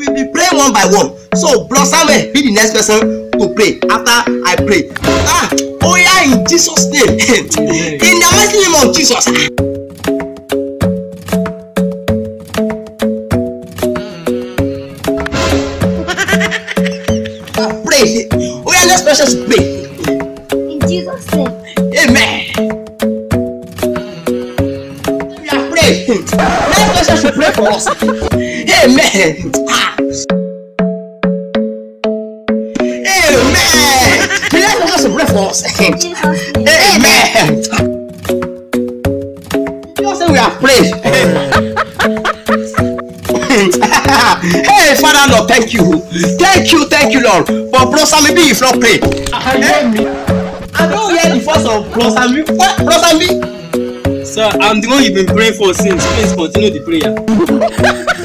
will be praying one by one. So Bro Samuel be the next person to pray after I pray. Oh yeah, in Jesus' name. In the mighty name of Jesus. Pray. Oh yeah, next person to pray. In Jesus' name. Amen. We are praying. Next person should pray for us. Amen. Amen. The next person should pray for us. Amen. You say we are praying. Hey, Father Lord, thank you, Lord. But Bro Sammy, if not pray, I don't hear the voice of Bro Sammy. What, Bro Sammy? Sir, I'm the one you've been praying for since. Please continue the prayer.